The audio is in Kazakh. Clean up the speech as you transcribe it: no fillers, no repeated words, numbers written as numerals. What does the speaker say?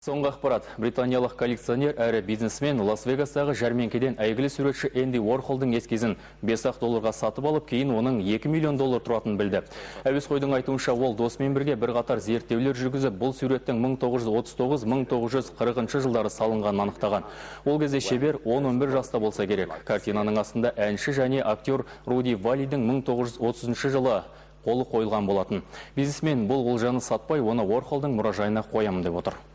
Соңғы ақпарат. Британиялық коллекционер әрі бизнесмен Лас-Вегастағы жәрмеңкеден әйгілі суретші Энди Уорхолдың ескизін $5 сатып алып, кейін оның $2 миллион тұратынын білді. Әуесқойдың айтуынша, ол досымен бірге бірқатар зерттеулер жүргізіп, бұл суреттің 1939-1940 жылдары салынғанын анықтаған. Ол кезде шебер 10-11 жаста болса керек. Картинаның астында әнші және актер Руди Валлидің 1930 жылы қолы қойылған болатын. Бизнесмен бұл олжаны сатпай, оны Уорхолдың мұражайына қоямын деп отыр.